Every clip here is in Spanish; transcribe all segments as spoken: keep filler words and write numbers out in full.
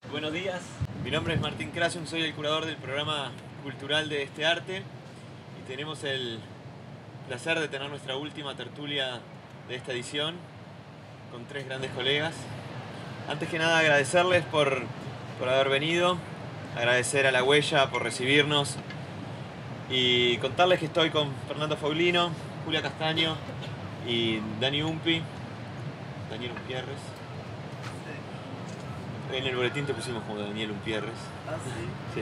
Buenos días, mi nombre es Martín Krasum, soy el curador del programa cultural de Este Arte y tenemos el placer de tener nuestra última tertulia de esta edición con tres grandes colegas. Antes que nada agradecerles por, por haber venido, agradecer a La Huella por recibirnos y contarles que estoy con Fernando Faulino, Julia Castaño y Dani Umpi, Daniel Umpierres. En el boletín te pusimos como Daniel Umpierres. ¿Ah, sí? Sí.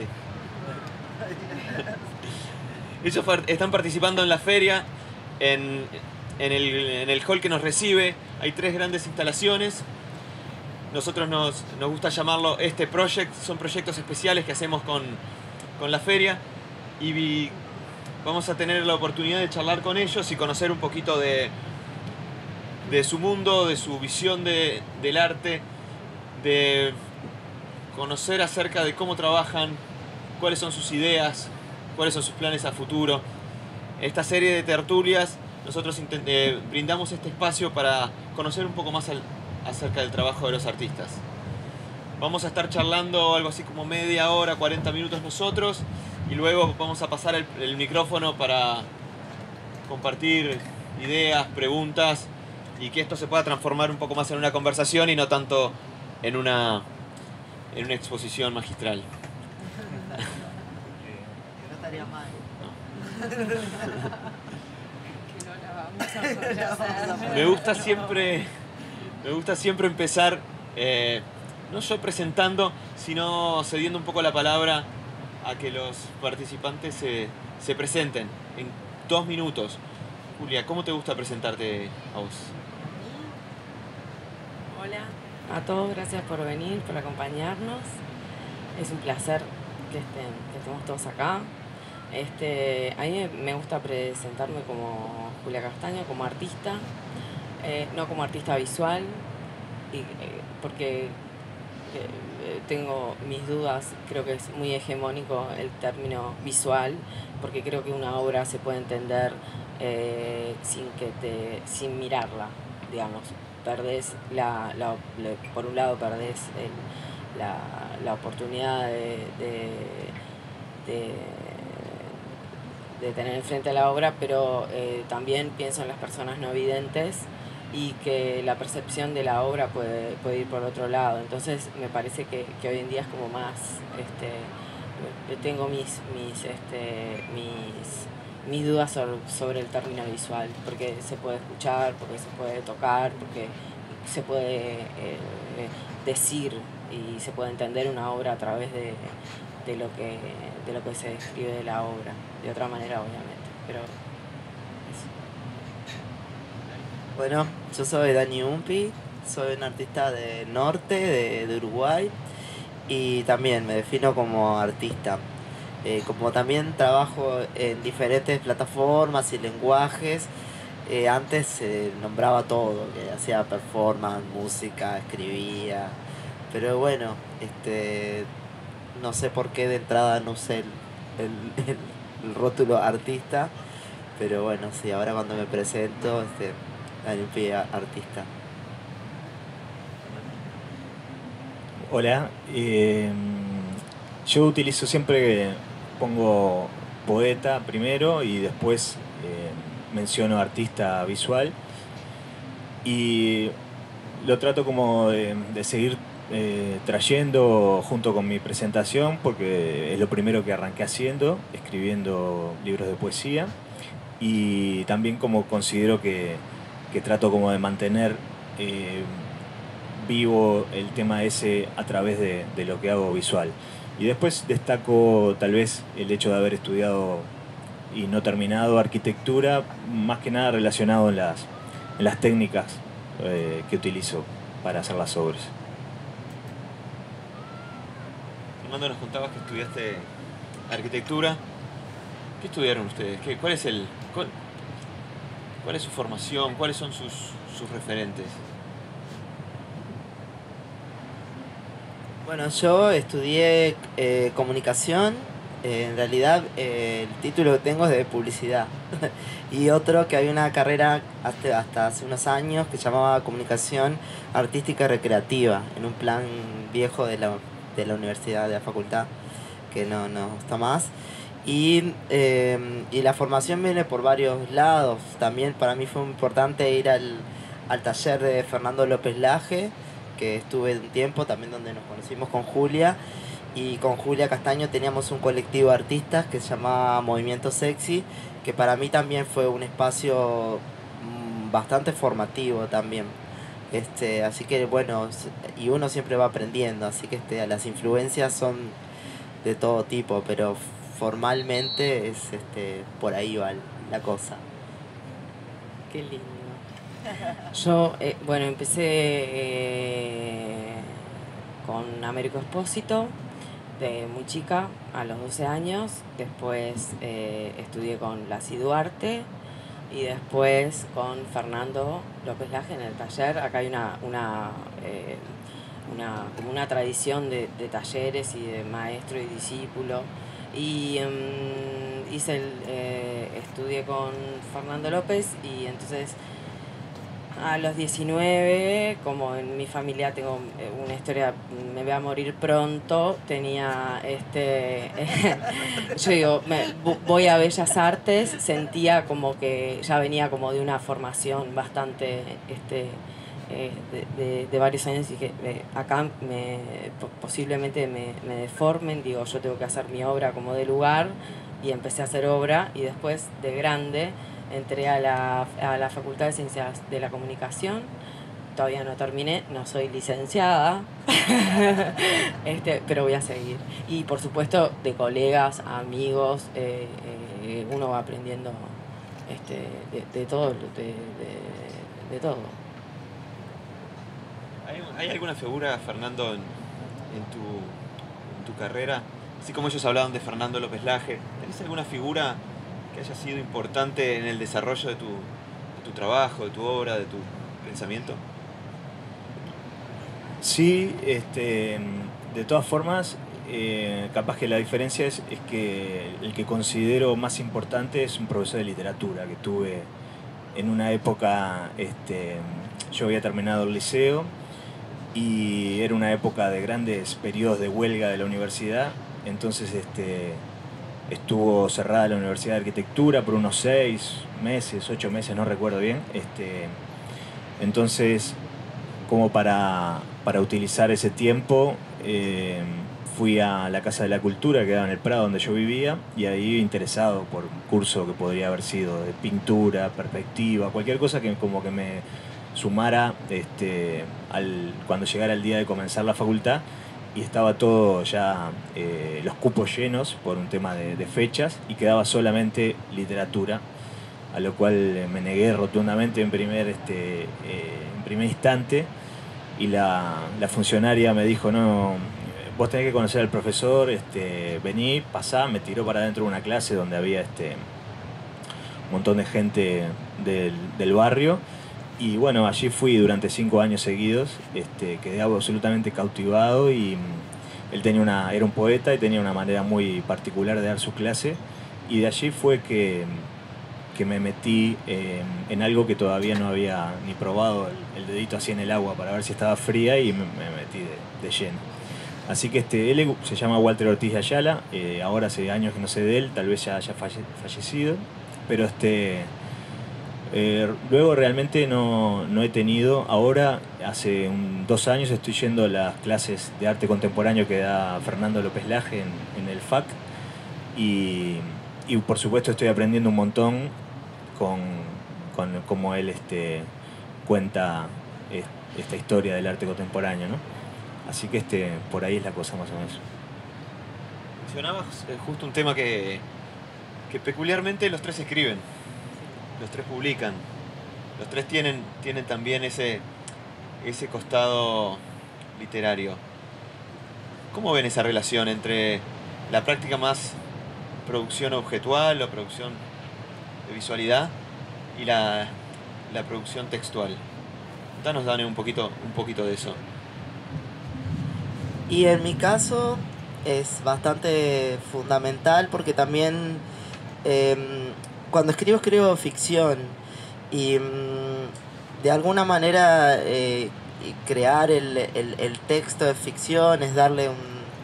Ellos están participando en la feria, en, en, el, en el hall que nos recibe. Hay tres grandes instalaciones. Nosotros nos, nos gusta llamarlo este project. Son proyectos especiales que hacemos con, con la feria. Y vamos a tener la oportunidad de charlar con ellos y conocer un poquito de, de su mundo, de su visión de, del arte, de conocer acerca de cómo trabajan, cuáles son sus ideas, cuáles son sus planes a futuro. Esta serie de tertulias, nosotros eh, brindamos este espacio para conocer un poco más al, acerca del trabajo de los artistas. Vamos a estar charlando algo así como media hora, cuarenta minutos nosotros, y luego vamos a pasar el, el micrófono para compartir ideas, preguntas, y que esto se pueda transformar un poco más en una conversación y no tanto en una, en una exposición magistral. Que no estaría mal. Que no la vamos a hacer. Me gusta siempre, me gusta siempre empezar, eh, no yo presentando, sino cediendo un poco la palabra a que los participantes se, se presenten en dos minutos. Julia, ¿cómo te gusta presentarte a vos? Hola a todos, gracias por venir, por acompañarnos. Es un placer que, estén, que estemos todos acá. Este, a mí me gusta presentarme como Julia Castaño, como artista, eh, no como artista visual, y, eh, porque eh, tengo mis dudas. Creo que es muy hegemónico el término visual, porque creo que una obra se puede entender eh, sin, que te, sin mirarla, digamos. Perdés la, la, la, por un lado perdés el, la, la oportunidad de, de, de, de tener enfrente a la obra, pero eh, también pienso en las personas no videntes y que la percepción de la obra puede, puede ir por otro lado. Entonces me parece que, que hoy en día es como más, este, tengo mis, mis, este, mis mis dudas sobre, sobre el término visual, porque se puede escuchar, porque se puede tocar, porque se puede eh, decir y se puede entender una obra a través de, de, lo que, de lo que se describe de la obra, de otra manera obviamente, pero eso. Bueno, yo soy Dani Umpi, soy un artista del norte, de, de Uruguay, y también me defino como artista. Eh, como también trabajo en diferentes plataformas y lenguajes, eh, antes se nombraba todo, que hacía performance, música, escribía, pero bueno, este, no sé por qué de entrada no usé el, el, el, el rótulo artista, pero bueno, sí, ahora cuando me presento, este, Dani Umpi, artista. Hola, eh, yo utilizo siempre, pongo poeta primero y después eh, menciono artista visual y lo trato como de, de seguir eh, trayendo junto con mi presentación, porque es lo primero que arranqué haciendo, escribiendo libros de poesía, y también como considero que, que trato como de mantener eh, vivo el tema ese a través de, de lo que hago visual. Y después destaco tal vez el hecho de haber estudiado y no terminado arquitectura, más que nada relacionado en las, en las técnicas eh, que utilizo para hacer las obras. Fernando, nos contabas que estudiaste arquitectura. ¿Qué estudiaron ustedes? ¿Qué, cuál, es el, cuál, ¿Cuál es su formación? ¿Cuáles son sus, sus referentes? Bueno, yo estudié eh, comunicación, eh, en realidad eh, el título que tengo es de publicidad y otro que había una carrera hasta, hasta hace unos años que se llamaba comunicación artística y recreativa, en un plan viejo de la, de la universidad, de la facultad, que no, no está más. Y, eh, y la formación viene por varios lados. También para mí fue muy importante ir al, al taller de Fernando López Laje, que estuve un tiempo, también donde nos conocimos con Julia. Y con Julia Castaño teníamos un colectivo de artistas que se llamaba Movimiento Sexy, que para mí también fue un espacio mmm, bastante formativo también. Este, así que bueno, y uno siempre va aprendiendo, así que este, las influencias son de todo tipo, pero formalmente es este, por ahí va la cosa. Qué lindo. Yo, eh, bueno, empecé eh, con Américo Espósito, de muy chica, a los doce años. Después eh, estudié con Lacy Duarte y después con Fernando López Laje en el taller. Acá hay una, una, eh, una, como una tradición de, de talleres y de maestro y discípulo. Y um, hice el, eh, estudié con Fernando López y entonces a los diecinueve, como en mi familia tengo una historia, me voy a morir pronto, tenía este, yo digo, me, voy a Bellas Artes, sentía como que ya venía como de una formación bastante este, eh, de, de, de varios años y que eh, acá me, posiblemente me, me deformen, digo, yo tengo que hacer mi obra como de lugar y empecé a hacer obra y después de grande entré a la, a la Facultad de Ciencias de la Comunicación, todavía no terminé, no soy licenciada, este, pero voy a seguir. Y por supuesto de colegas, amigos, eh, eh, uno va aprendiendo este, de, de todo, de, de, de todo. ¿Hay, ¿Hay alguna figura, Fernando, en, en, tu, en tu carrera? Así como ellos hablaban de Fernando López Laje, ¿tenés alguna figura que haya sido importante en el desarrollo de tu, de tu trabajo, de tu obra, de tu pensamiento? Sí, este, de todas formas, eh, capaz que la diferencia es, es que el que considero más importante es un profesor de literatura que tuve en una época, este, yo había terminado el liceo y era una época de grandes periodos de huelga de la universidad, entonces este, estuvo cerrada la Universidad de Arquitectura por unos seis meses, ocho meses, no recuerdo bien. Este, entonces, como para, para utilizar ese tiempo, eh, fui a la Casa de la Cultura, que quedaba en el Prado, donde yo vivía, y ahí interesado por un curso que podría haber sido de pintura, perspectiva, cualquier cosa que como que me sumara este, al, cuando llegara el día de comenzar la facultad. Y estaba todo ya, eh, los cupos llenos por un tema de, de fechas y quedaba solamente literatura, a lo cual me negué rotundamente en primer, este, eh, en primer instante y la, la funcionaria me dijo, no, vos tenés que conocer al profesor, este, vení, pasá, me tiró para adentro de una clase donde había este, un montón de gente del, del barrio. Y bueno, allí fui durante cinco años seguidos, este, quedé absolutamente cautivado y él tenía una, era un poeta y tenía una manera muy particular de dar su clase y de allí fue que, que me metí eh, en algo que todavía no había ni probado, el, el dedito así en el agua para ver si estaba fría y me, me metí de, de lleno. Así que este, él se llama Walter Ortiz de Ayala, eh, ahora hace años que no sé de él, tal vez ya haya falle, fallecido, pero este... Eh, luego realmente no, no he tenido, ahora hace un, dos años estoy yendo a las clases de arte contemporáneo que da Fernando López Laje en, en el F A C y, y por supuesto estoy aprendiendo un montón con, con cómo él este, cuenta eh, esta historia del arte contemporáneo, ¿no? Así que este, por ahí es la cosa más o menos. Mencionabas eh, justo un tema que, que peculiarmente los tres escriben. Los tres publican, los tres tienen, tienen también ese, ese costado literario. ¿Cómo ven esa relación entre la práctica más producción objetual o producción de visualidad y la, la producción textual? Danos, Dani, un poquito, un poquito de eso. Y en mi caso es bastante fundamental porque también... Eh, cuando escribo, escribo ficción y mmm, de alguna manera eh, crear el, el, el texto de ficción es darle un,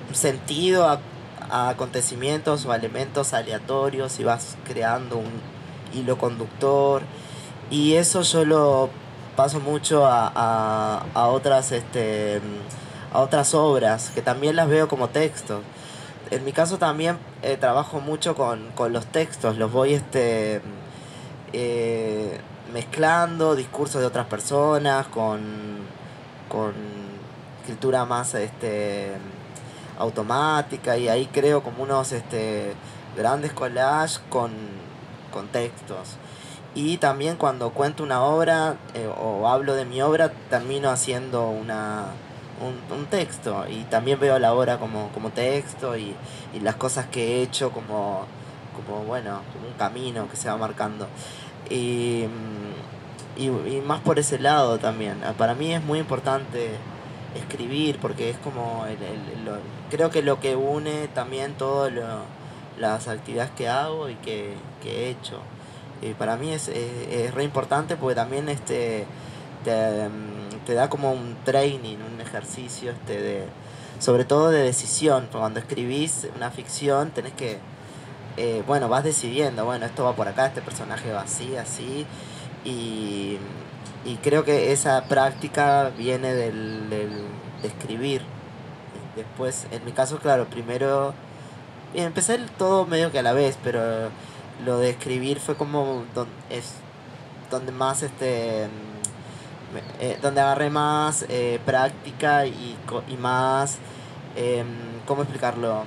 sentido a, a acontecimientos o a elementos aleatorios y vas creando un hilo conductor. Y eso yo lo paso mucho a, a, a otras este a otras obras que también las veo como textos. En mi caso también eh, trabajo mucho con, con los textos, los voy este eh, mezclando discursos de otras personas con, con escritura más este automática, y ahí creo como unos este grandes collages con, con textos. Y también cuando cuento una obra eh, o hablo de mi obra, termino haciendo una un, un texto, y también veo la obra como, como texto, y, y las cosas que he hecho como, como bueno, como un camino que se va marcando. Y, y, y más por ese lado también. Para mí es muy importante escribir, porque es como el, el, lo, creo que lo que une también todas las actividades que hago y que, que he hecho. Y para mí es, es, es re importante, porque también este te, te da como un training, un ejercicio este de, sobre todo de decisión. Cuando escribís una ficción tenés que eh, bueno, vas decidiendo, bueno, esto va por acá, este personaje va así, así, y, y creo que esa práctica viene del, del de escribir. Después, en mi caso, claro, primero empecé todo medio que a la vez, pero lo de escribir fue como don, es donde más este eh, donde agarré más eh, práctica y, y más eh, ¿cómo explicarlo?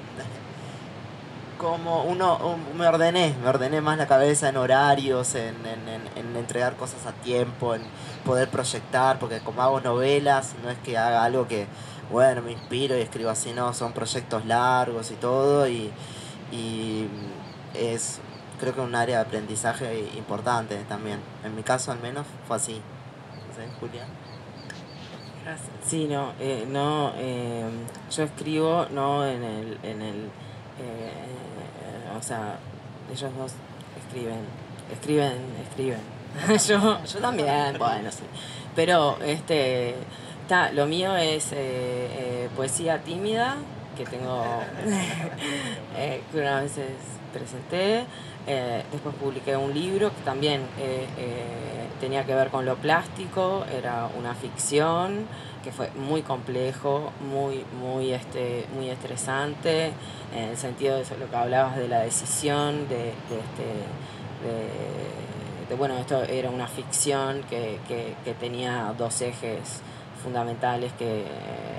Como uno um, me ordené, me ordené más la cabeza en horarios, en, en, en, en entregar cosas a tiempo, en poder proyectar, porque como hago novelas, no es que haga algo que, bueno, me inspiro y escribo así, no, son proyectos largos y todo, y, y es, creo que un área de aprendizaje importante también. En mi caso al menos fue así. ¿No sé, Julia? Gracias. Sí, no, eh, no, eh, yo escribo no en el, en el eh, o sea, ellos dos escriben, escriben, escriben. yo, yo también, bueno, sí. Pero este, ta, lo mío es eh, eh, poesía tímida, que tengo, eh, que unas veces presenté. Eh, después publiqué un libro que también eh, eh, tenía que ver con lo plástico, era una ficción que fue muy complejo, muy, muy, este, muy estresante, en el sentido de eso, lo que hablabas de la decisión, de, de, este, de, de bueno, esto era una ficción que, que, que tenía dos ejes fundamentales, que, eh,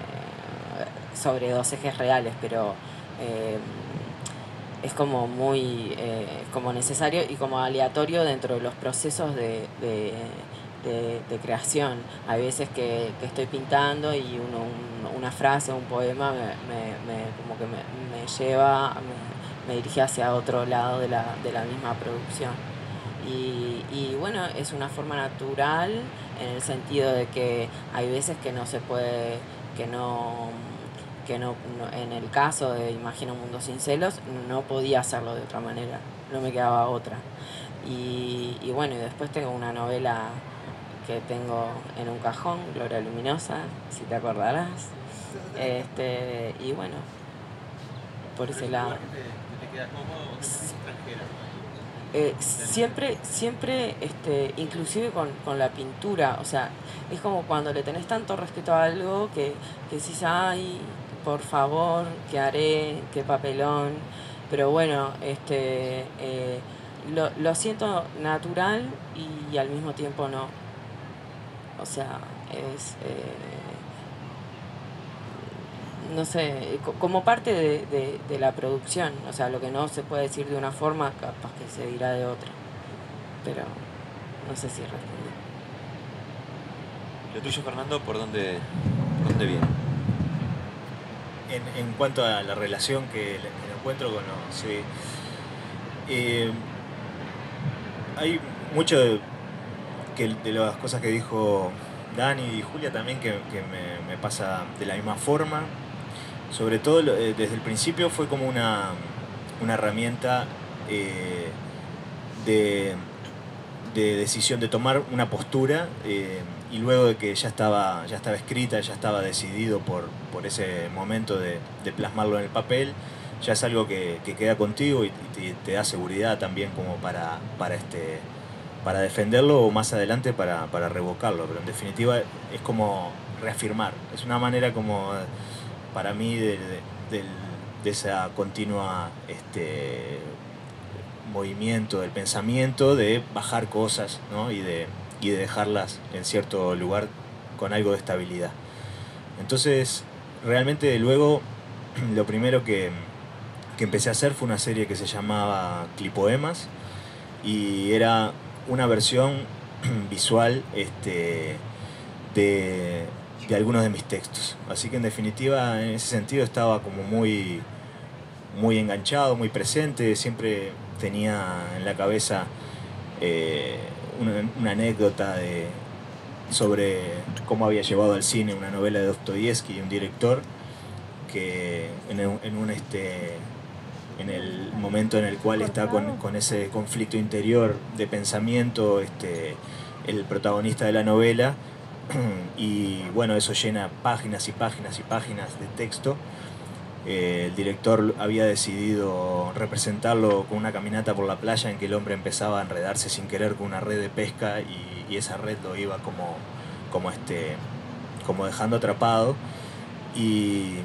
sobre dos ejes reales, pero eh, es como muy eh, como necesario y como aleatorio dentro de los procesos de, de, de, de creación. Hay veces que, que estoy pintando y uno, un, una frase, un poema me, me, me, como que me, me lleva, me, me dirige hacia otro lado de la, de la misma producción. Y, y bueno, es una forma natural en el sentido de que hay veces que no se puede, que no... que no, no, en el caso de Imagina un mundo sin celos, no podía hacerlo de otra manera, no me quedaba otra. Y, y bueno, y después tengo una novela que tengo en un cajón, Gloria Luminosa, si te acordarás. Este, y bueno, por ese lado. ¿Te, te queda cómodo o te parece extranjera? Eh, siempre, siempre, este, inclusive con, con la pintura, o sea, es como cuando le tenés tanto respeto a algo que, que decís, ay, por favor, ¿qué haré? ¿Qué papelón? Pero bueno, este, eh, lo, lo siento natural y, y al mismo tiempo no. O sea, es, eh, no sé, como parte de, de, de la producción. O sea, lo que no se puede decir de una forma, capaz que se dirá de otra. Pero no sé si respondí. Lo tuyo, Fernando, ¿por dónde, por dónde viene? En, en cuanto a la relación que, que encuentro con los... Sí, eh, hay mucho de, que, de las cosas que dijo Dani y Julia también que, que me, me pasa de la misma forma. Sobre todo eh, desde el principio fue como una, una herramienta eh, de, de decisión, de tomar una postura eh, y luego de que ya estaba, ya estaba escrita, ya estaba decidido por, por ese momento de, de plasmarlo en el papel, ya es algo que, que queda contigo y te, te da seguridad también como para, para, este, para defenderlo o más adelante para, para revocarlo. Pero en definitiva es como reafirmar, es una manera como para mí de, de, de, de esa continua este, movimiento del pensamiento, de bajar cosas, ¿no? y, de, y de dejarlas en cierto lugar con algo de estabilidad. Entonces realmente luego lo primero que, que empecé a hacer fue una serie que se llamaba Clipoemas y era una versión visual este, de, de algunos de mis textos. Así que en definitiva en ese sentido estaba como muy, muy enganchado, muy presente. Siempre tenía en la cabeza eh, una, una anécdota de, sobre cómo había llevado al cine una novela de Dostoyevsky, un director que en, un, en, un, este, en el momento en el cual está con, con ese conflicto interior de pensamiento, este, el protagonista de la novela, y bueno, eso llena páginas y páginas y páginas de texto. Eh, el director había decidido representarlo con una caminata por la playa en que el hombre empezaba a enredarse sin querer con una red de pesca y, y esa red lo iba como, como, este, como dejando atrapado y,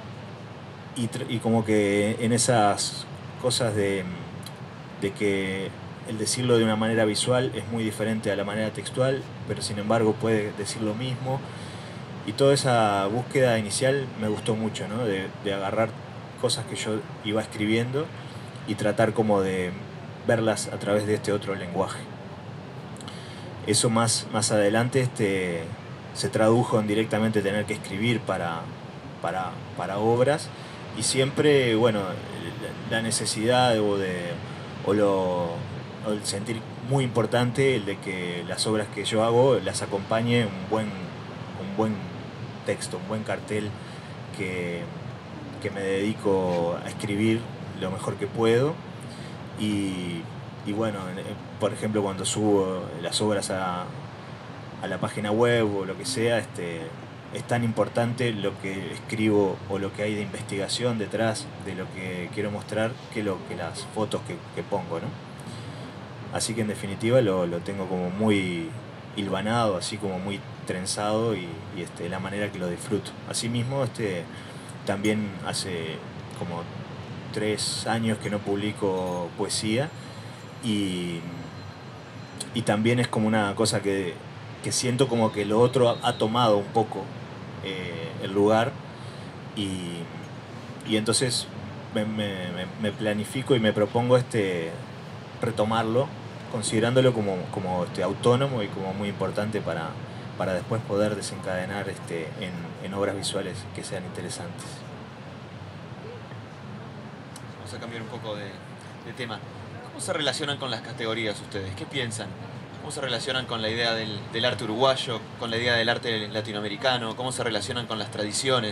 y, y como que en esas cosas de, de que el decirlo de una manera visual es muy diferente a la manera textual, pero sin embargo puede decir lo mismo. Y toda esa búsqueda inicial me gustó mucho, ¿no? de, de agarrar cosas que yo iba escribiendo y tratar como de verlas a través de este otro lenguaje. Eso más, más adelante este, se tradujo en directamente tener que escribir para, para, para obras y siempre, bueno, la necesidad o, de, o, lo, o el sentir muy importante el de que las obras que yo hago las acompañe un buen, un buen texto, un buen cartel que, que me dedico a escribir lo mejor que puedo y, y bueno, por ejemplo cuando subo las obras a, a la página web o lo que sea, este, es tan importante lo que escribo o lo que hay de investigación detrás de lo que quiero mostrar que, lo, que las fotos que, que pongo, ¿no? Así que en definitiva lo, lo tengo como muy hilvanado, así como muy trenzado y, y este, la manera que lo disfruto. Asimismo, este, también hace como tres años que no publico poesía y, y también es como una cosa que, que siento como que lo otro ha, ha tomado un poco eh, el lugar y, y entonces me, me, me planifico y me propongo este, retomarlo considerándolo como, como este, autónomo y como muy importante para, para después poder desencadenar este, en, en obras visuales que sean interesantes. Vamos a cambiar un poco de, de tema. ¿Cómo se relacionan con las categorías ustedes? ¿Qué piensan? ¿Cómo se relacionan con la idea del, del arte uruguayo, con la idea del arte latinoamericano? ¿Cómo se relacionan con las tradiciones?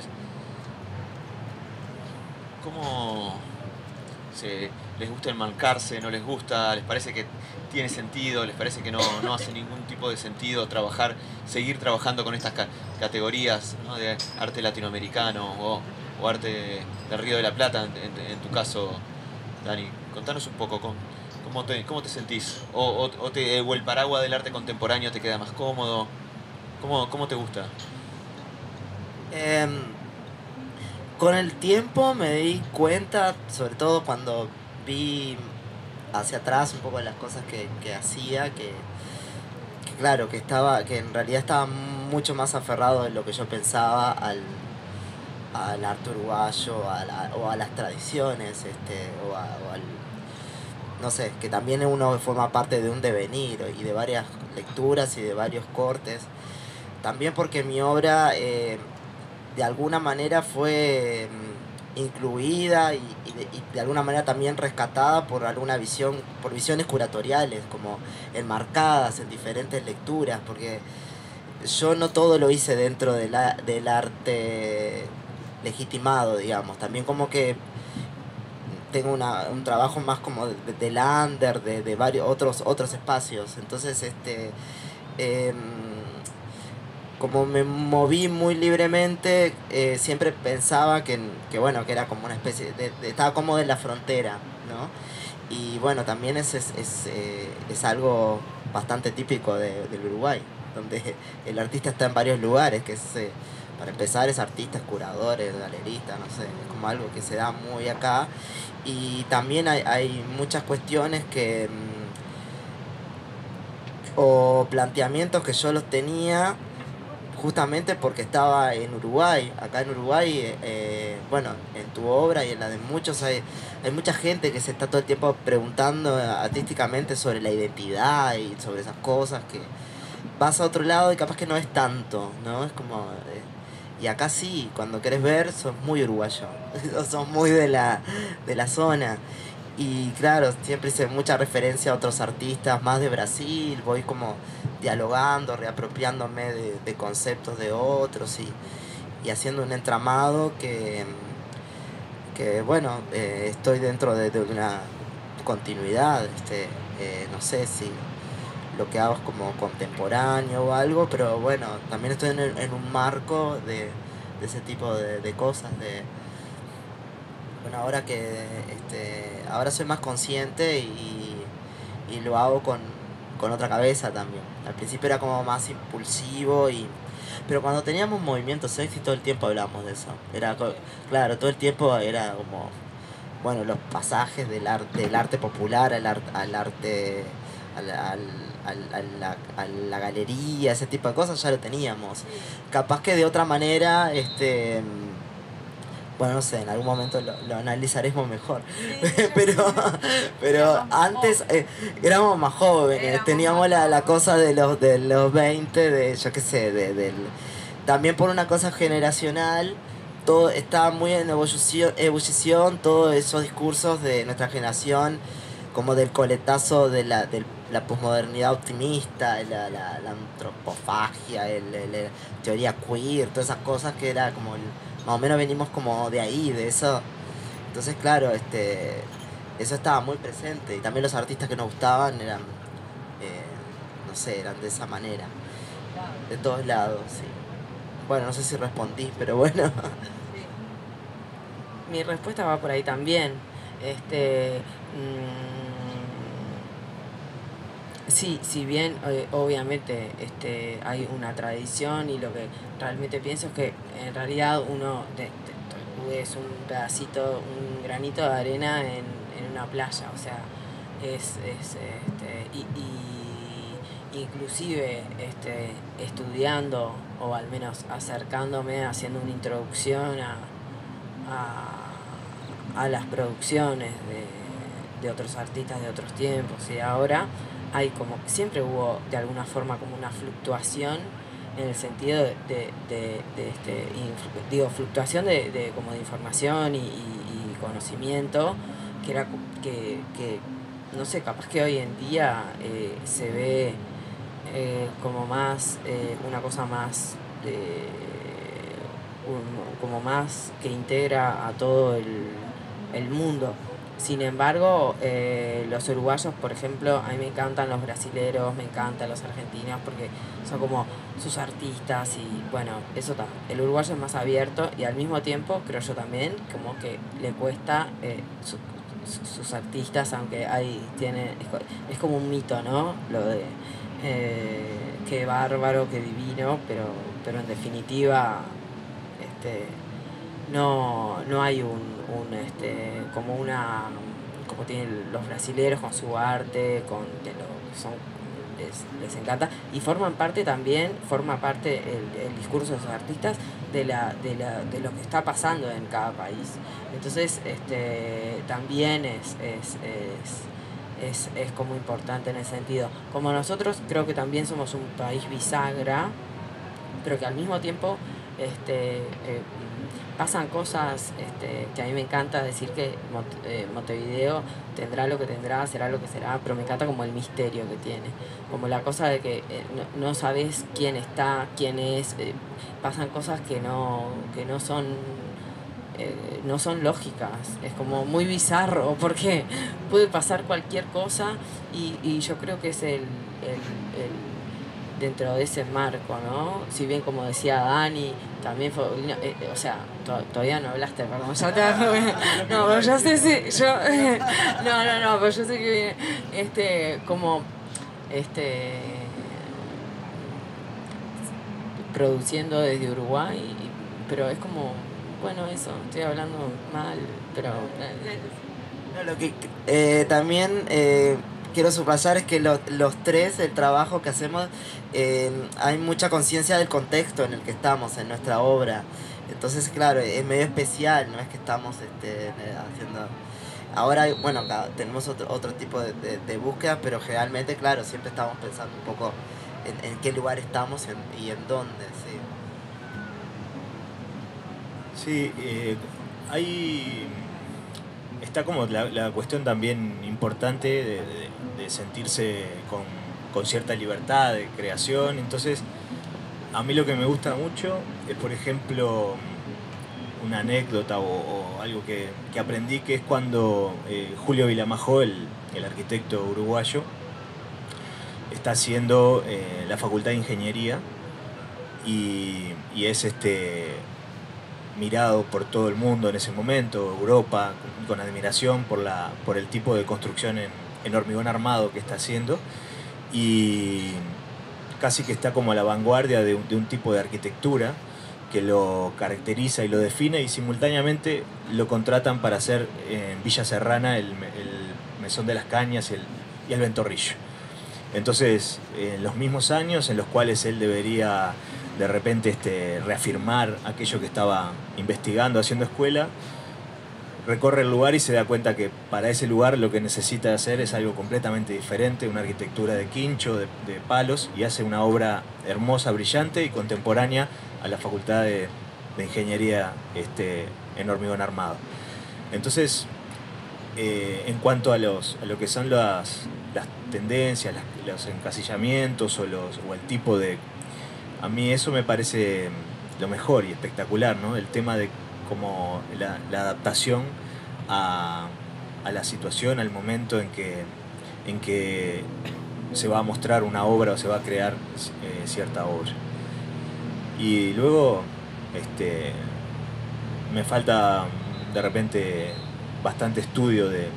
¿Cómo se, les gusta enmarcarse? ¿No les gusta? ¿Les parece que tiene sentido? ¿Les parece que no, no hace ningún tipo de sentido trabajar, seguir trabajando con estas ca categorías, ¿no? de arte latinoamericano o, o arte del Río de la Plata, en, en, en tu caso, Dani? Contanos un poco con, cómo, te, cómo te sentís. O, o, o, te, o el paraguas del arte contemporáneo te queda más cómodo. ¿Cómo, cómo te gusta? Eh, con el tiempo me di cuenta, sobre todo cuando vi hacia atrás un poco de las cosas que, que hacía, que, que claro, que estaba, que en realidad estaba mucho más aferrado de lo que yo pensaba al, al arte uruguayo a la, o a las tradiciones, este, o, a, o al, no sé, que también uno forma parte de un devenir y de varias lecturas y de varios cortes. También porque mi obra eh, de alguna manera fue incluida y, y, de, y de alguna manera también rescatada por alguna visión, por visiones curatoriales, como enmarcadas en diferentes lecturas, porque yo no todo lo hice dentro de la, del arte legitimado, digamos, también como que tengo una, un trabajo más como de, de lander, de, de varios otros, otros espacios, entonces este... Eh, como me moví muy libremente, eh, siempre pensaba que, que, bueno, que era como una especie de, de estaba como en la frontera, ¿no? Y bueno, también es, es, es, eh, es algo bastante típico de, del Uruguay, donde el artista está en varios lugares, que es, eh, para empezar, es artista, es curador, es galerista, no sé, es como algo que se da muy acá. Y también hay, hay muchas cuestiones que, mm, o planteamientos que yo los tenía justamente porque estaba en Uruguay. Acá en Uruguay, eh, bueno, en tu obra y en la de muchos hay, hay mucha gente que se está todo el tiempo preguntando artísticamente sobre la identidad y sobre esas cosas, que vas a otro lado y capaz que no es tanto, ¿no? Es como... eh, y acá sí, cuando querés ver, sos muy uruguayo, sos muy de la, de la zona. Y claro, siempre hice mucha referencia a otros artistas más de Brasil, voy como dialogando, reapropiándome de, de conceptos de otros y, y haciendo un entramado que, que bueno, eh, estoy dentro de, de una continuidad, este, eh, no sé si lo que hago es como contemporáneo o algo, pero bueno, también estoy en, en un marco de, de ese tipo de, de cosas, de... Bueno, ahora que este, ahora soy más consciente y, y lo hago con, con otra cabeza también. Al principio era como más impulsivo y... Pero cuando teníamos movimientos sexy todo el tiempo hablábamos de eso. Era, claro, todo el tiempo era como... Bueno, los pasajes del arte, del arte popular al, ar, al arte... Al, al, al, a, la, a la galería, ese tipo de cosas ya lo teníamos. Capaz que de otra manera... este Bueno, no sé, en algún momento lo, lo analizaremos mejor. Sí, pero pero antes eh, éramos más jóvenes, éramos teníamos más la, la cosa de los de los veinte, de yo qué sé, de, del también por una cosa generacional, todo estaba muy en ebullición, ebullición todos esos discursos de nuestra generación, como del coletazo de la, de la posmodernidad optimista, la, la, la antropofagia, el, el, el teoría queer, todas esas cosas que era como el, más o menos venimos como de ahí, de eso. Entonces, claro, este eso estaba muy presente. Y también los artistas que nos gustaban eran, eh, no sé, eran de esa manera. De todos lados, sí. Bueno, no sé si respondí, pero bueno. Mi respuesta va por ahí también. Este... Mmm, sí, si bien eh, obviamente este, hay una tradición y lo que realmente pienso es que en realidad uno de, de, es un pedacito, un granito de arena en, en una playa, o sea, es, es este, y, y inclusive este, estudiando o al menos acercándome, haciendo una introducción a, a, a las producciones de, de otros artistas de otros tiempos y ahora hay como, siempre hubo de alguna forma como una fluctuación en el sentido de, de, de, de este, influ, digo, fluctuación de, de, como de información y, y, y conocimiento, que era que, que, no sé, capaz que hoy en día eh, se ve eh, como más, eh, una cosa más, eh, un, como más que integra a todo el, el mundo. Sin embargo, eh, los uruguayos, por ejemplo, a mí me encantan los brasileros, me encantan los argentinos, porque son como sus artistas y bueno, eso está. El uruguayo es más abierto y al mismo tiempo, creo yo también, como que le cuesta eh, su, su, sus artistas, aunque hay, tiene, es, es como un mito, ¿no? Lo de eh, qué bárbaro, qué divino, pero, pero en definitiva, este... no, no hay un, un este como una como tienen los brasileros con su arte, con de lo que son les, les encanta y forman parte también, forma parte el, el discurso de esos artistas de la, de la de lo que está pasando en cada país. Entonces, este también es, es, es Es, es como importante en ese sentido. Como nosotros creo que también somos un país bisagra, pero que al mismo tiempo este, eh, pasan cosas este, que a mí me encanta decir que eh, Montevideo tendrá lo que tendrá, será lo que será, pero me encanta como el misterio que tiene, como la cosa de que eh, no, no sabes quién está, quién es, eh, pasan cosas que no, que no son eh, no son lógicas, es como muy bizarro porque puede pasar cualquier cosa y, y yo creo que es el, el, el dentro de ese marco, ¿no? Si bien, como decía Dani, también fue, eh, o sea, to, todavía no hablaste, perdón, ya te, no, pero yo sé si, yo, no, no, no, pero yo sé que viene, este, como, este, produciendo desde Uruguay, pero es como, bueno, eso, estoy hablando mal, pero... No, lo que eh, también eh, quiero subrayar es que lo, los tres, el trabajo que hacemos, eh, hay mucha conciencia del contexto en el que estamos, en nuestra obra. Entonces, claro, es medio especial, no es que estamos este, haciendo... Ahora, hay- bueno, acá tenemos otro, otro tipo de, de, de búsqueda, pero generalmente, claro, siempre estamos pensando un poco en, en qué lugar estamos y en, y en dónde, sí. Sí, eh, hay... Está como la, la cuestión también importante de, de- de sentirse con, con cierta libertad de creación. Entonces, a mí lo que me gusta mucho es, por ejemplo, una anécdota o, o algo que, que aprendí, que es cuando eh, Julio Vilamajó, el, el arquitecto uruguayo, está haciendo eh, la Facultad de Ingeniería y, y es este mirado por todo el mundo en ese momento, Europa, con, con admiración por, la, por el tipo de construcción en, en hormigón armado que está haciendo, y casi que está como a la vanguardia de un, de un tipo de arquitectura que lo caracteriza y lo define, y simultáneamente lo contratan para hacer en Villa Serrana el, el Mesón de las Cañas y el, y el Ventorrillo. Entonces, en los mismos años en los cuales él debería de repente este, reafirmar aquello que estaba investigando, haciendo escuela, recorre el lugar y se da cuenta que para ese lugar lo que necesita hacer es algo completamente diferente, una arquitectura de quincho, de, de palos, y hace una obra hermosa, brillante y contemporánea a la Facultad de, de Ingeniería este, en hormigón armado. Entonces, eh, en cuanto a, los, a lo que son las, las tendencias, las, los encasillamientos o, los, o el tipo de... A mí eso me parece lo mejor y espectacular, ¿no? El tema de cómo la, la adaptación a, a la situación, al momento en que, en que se va a mostrar una obra o se va a crear eh, cierta obra. Y luego este, me falta de repente bastante estudio de,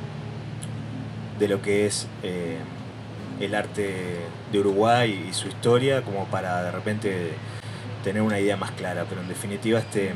de lo que es eh, el arte de Uruguay y su historia, como para de repente tener una idea más clara, pero en definitiva este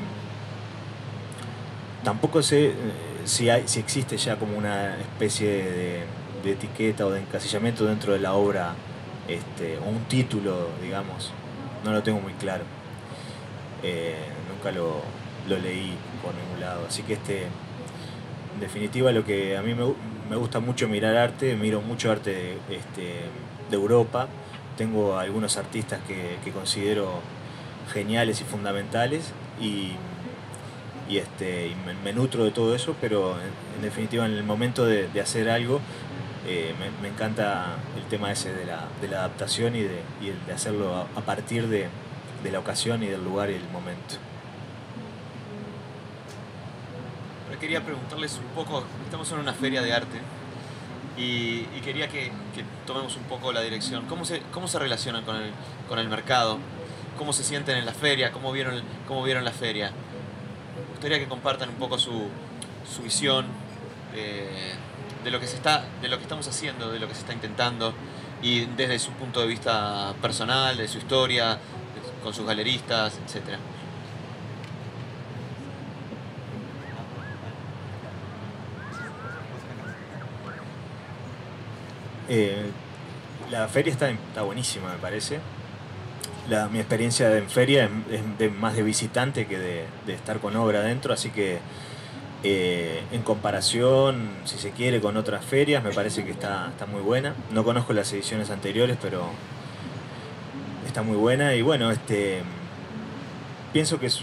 tampoco sé eh, si hay, si existe ya como una especie de, de etiqueta o de encasillamiento dentro de la obra, este, o un título, digamos, no lo tengo muy claro. Eh, nunca lo, lo leí por ningún lado, así que este en definitiva lo que a mí me, me gusta mucho mirar arte, miro mucho arte este, de Europa, tengo algunos artistas que, que considero geniales y fundamentales, y, y, este, y me, me nutro de todo eso, pero en, en definitiva en el momento de, de hacer algo eh, me, me encanta el tema ese de la, de la adaptación y de, y el de hacerlo a, a partir de, de la ocasión y del lugar y el momento. Quería preguntarles un poco, estamos en una feria de arte y, y quería que, que tomemos un poco la dirección. ¿Cómo se, cómo se relacionan con el, con el mercado? ¿Cómo se sienten en la feria? ¿Cómo vieron, cómo vieron la feria? Me gustaría que compartan un poco su, su visión eh, de, lo que se está, de lo que estamos haciendo, de lo que se está intentando, y desde su punto de vista personal, de su historia, con sus galeristas, etcétera. Eh, la feria está, está buenísima, me parece. La, mi experiencia en feria es, es de, más de visitante que de, de estar con obra adentro, así que eh, en comparación, si se quiere, con otras ferias, me parece que está, está muy buena. No conozco las ediciones anteriores, pero está muy buena. Y bueno, este, pienso que es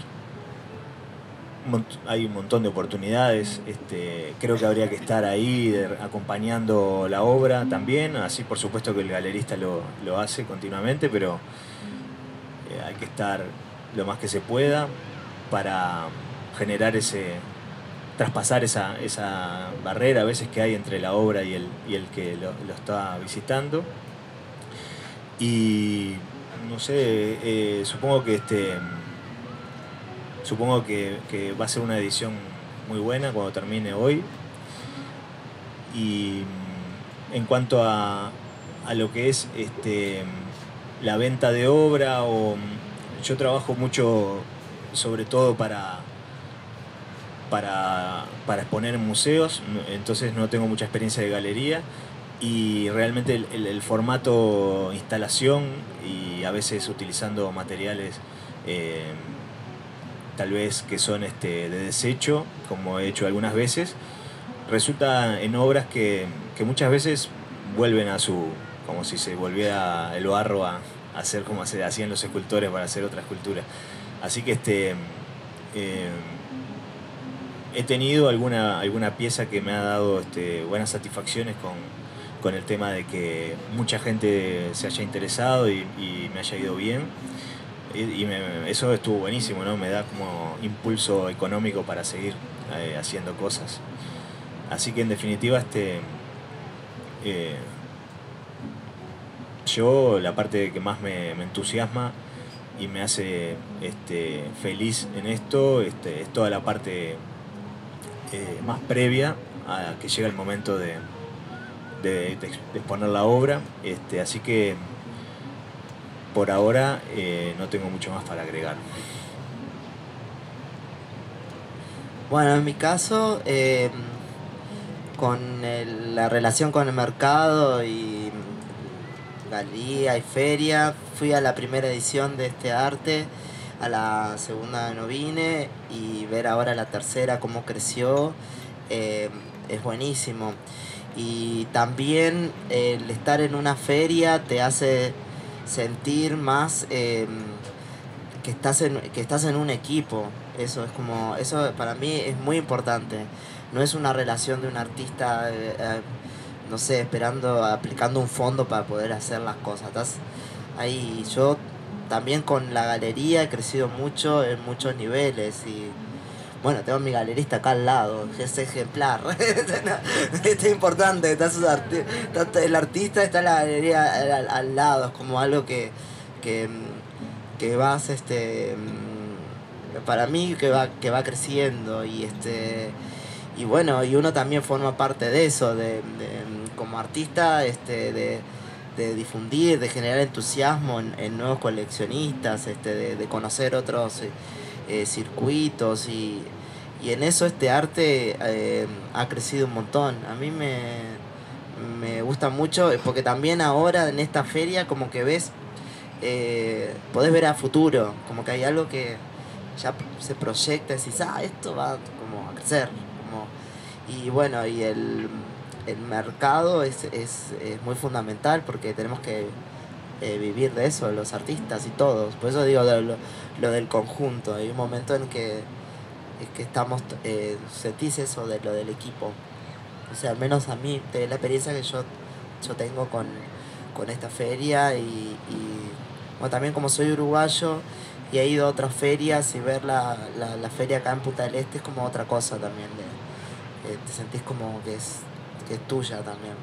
hay un montón de oportunidades, este, creo que habría que estar ahí de, acompañando la obra también, así por supuesto que el galerista lo, lo hace continuamente, pero eh, hay que estar lo más que se pueda para generar ese, traspasar esa, esa barrera a veces que hay entre la obra y el, y el que lo, lo está visitando. Y no sé, eh, supongo que este supongo que, que va a ser una edición muy buena cuando termine hoy. Y en cuanto a, a lo que es este la venta de obra, o yo trabajo mucho sobre todo para para, para exponer en museos, entonces no tengo mucha experiencia de galería, y realmente el, el, el formato instalación, y a veces utilizando materiales eh, tal vez que son este, de desecho, como he hecho algunas veces, resulta en obras que, que muchas veces vuelven a su, como si se volviera el barro a, a hacer como se hacían los escultores para hacer otra escultura. Así que este eh, he tenido alguna, alguna pieza que me ha dado este, buenas satisfacciones con, con el tema de que mucha gente se haya interesado y, y me haya ido bien. Y, y me, eso estuvo buenísimo, ¿no? Me da como impulso económico para seguir eh, haciendo cosas. Así que en definitiva, este, eh, yo la parte que más me, me entusiasma y me hace este, feliz en esto este, es toda la parte eh, más previa a que llega el momento de, de, de exponer la obra. Este, así que por ahora eh, no tengo mucho más para agregar. Bueno, en mi caso, eh, con el, la relación con el mercado y galería y feria, fui a la primera edición de este arte, a la segunda no vine, y ver ahora la tercera cómo creció eh, es buenísimo. Y también eh, el estar en una feria te hace sentir más eh, que estás en que estás en un equipo. Eso es como eso para mí es muy importante. No es una relación de un artista eh, eh, no sé, esperando, aplicando un fondo para poder hacer las cosas. Estás ahí. Yo también con la galería he crecido mucho en muchos niveles, y bueno, tengo a mi galerista acá al lado, que es ejemplar. Esto es importante, está su arti está el artista, está la galería al, al lado, es como algo que, que, que vas, este, para mí, que va, que va creciendo, y este, y bueno, y uno también forma parte de eso, de, de como artista, este, de, de difundir, de generar entusiasmo en, en nuevos coleccionistas, este, de, de conocer otros eh, circuitos, y, y en eso este arte eh, ha crecido un montón. A mí me, me gusta mucho, porque también ahora en esta feria como que ves, eh, podés ver a futuro, como que hay algo que ya se proyecta y decís, ah, esto va como a crecer, como, y bueno, y el el mercado es, es, es muy fundamental, porque tenemos que eh, vivir de eso, los artistas y todos. Por eso digo lo, lo del conjunto. Hay un momento en que, es que estamos, eh, sentís eso de lo del equipo. O sea, al menos a mí, de la experiencia que yo, yo tengo con, con esta feria, y, y bueno, también como soy uruguayo y he ido a otras ferias, y ver la, la, la feria acá en Punta del Este es como otra cosa también. De, eh, te sentís como que es que es tuya también.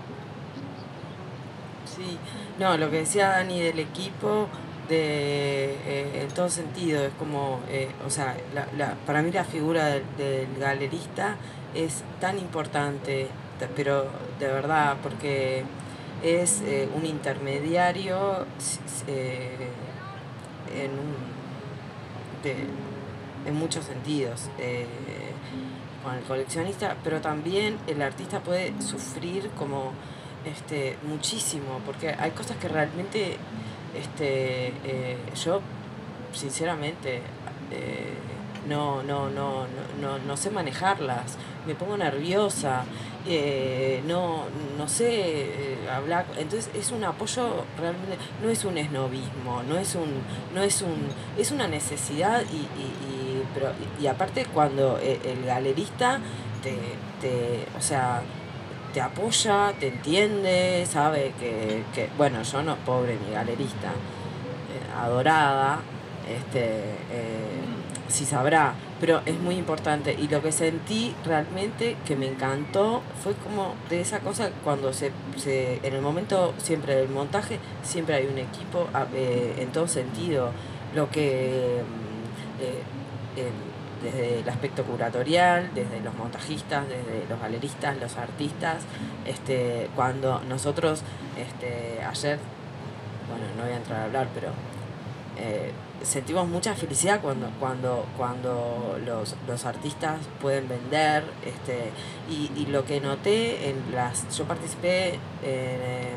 Sí, no, lo que decía Dani del equipo, de eh, en todo sentido, es como, eh, o sea, la, la, para mí la figura del, del galerista es tan importante, pero de verdad, porque es eh, un intermediario eh, en, un, de, en muchos sentidos. Eh, con el coleccionista, pero también el artista puede sufrir como este muchísimo, porque hay cosas que realmente este eh, yo sinceramente eh, no, no, no, no, no sé manejarlas, me pongo nerviosa, eh, no, no sé eh, hablar, entonces es un apoyo realmente, no es un esnovismo, no es un, no es un, es una necesidad, y, y, y pero y, y aparte cuando el, el galerista te, te, o sea, te apoya, te entiende, sabe que, que bueno, yo no, pobre mi galerista, eh, adorada, este, eh, si sabrá, pero es muy importante. Y lo que sentí realmente que me encantó fue como de esa cosa cuando se, se en el momento siempre del montaje, siempre hay un equipo eh, en todo sentido. Lo que eh, eh, desde el aspecto curatorial, desde los montajistas, desde los galeristas, los artistas, este, cuando nosotros este, ayer, bueno, no voy a entrar a hablar, pero eh, sentimos mucha felicidad cuando cuando cuando los, los artistas pueden vender, este, y, y lo que noté en las, yo participé en,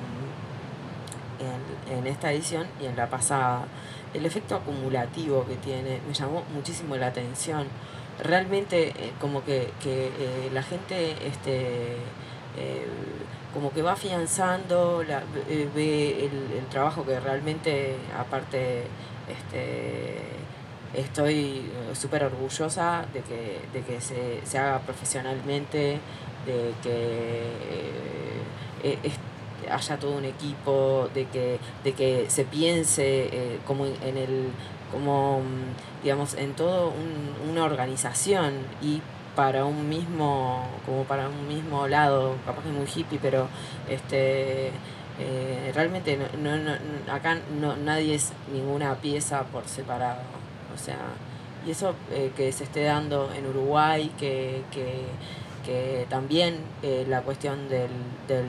en, en esta edición y en la pasada, el efecto acumulativo que tiene me llamó muchísimo la atención. Realmente eh, como que, que eh, la gente este eh, como que va afianzando, la, eh, ve el, el trabajo que realmente, aparte, este estoy súper orgullosa de que, de que se, se haga profesionalmente, de que eh, eh, haya todo un equipo, de que, de que se piense eh, como en el, como digamos, en todo un, una organización y para un mismo, como para un mismo lado, capaz que es muy hippie, pero este eh, realmente no, no, no, acá no, nadie es ninguna pieza por separado, o sea, y eso eh, que se esté dando en Uruguay, que, que, que también eh, la cuestión del, del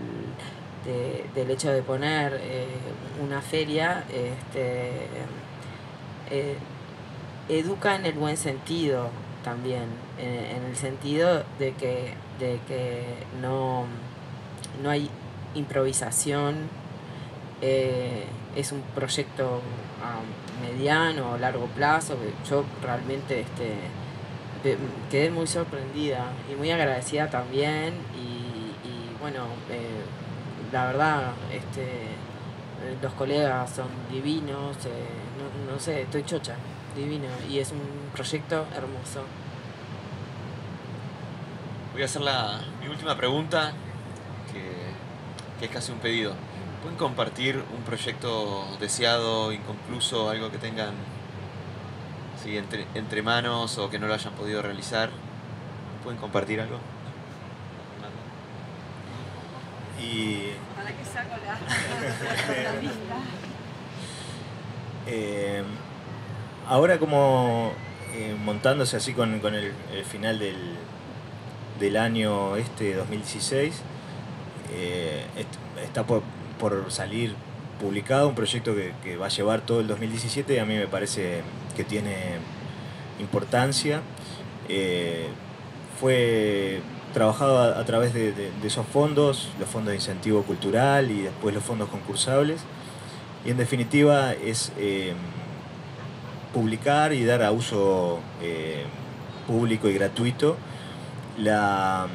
De, del hecho de poner eh, una feria este, eh, educa en el buen sentido también, en, en el sentido de que, de que no, no hay improvisación, eh, es un proyecto a mediano o largo plazo, que yo realmente este, quedé muy sorprendida y muy agradecida también, y, y bueno, eh, la verdad, este, los colegas son divinos, eh, no, no sé, estoy chocha, divino, y es un proyecto hermoso. Voy a hacer la, mi última pregunta, que, que es casi un pedido. ¿Pueden compartir un proyecto deseado, inconcluso, algo que tengan sí, entre, entre manos o que no lo hayan podido realizar? ¿Pueden compartir algo? Y para que saco la, la lista. Eh, ahora como eh, montándose así con, con el, el final del, del año este dos mil dieciséis, eh, está por, por salir publicado un proyecto que, que va a llevar todo el dos mil diecisiete y a mí me parece que tiene importancia. Eh, fue trabajado a, a través de, de, de esos fondos, los fondos de incentivo cultural y después los fondos concursables, y en definitiva es eh, publicar y dar a uso eh, público y gratuito la,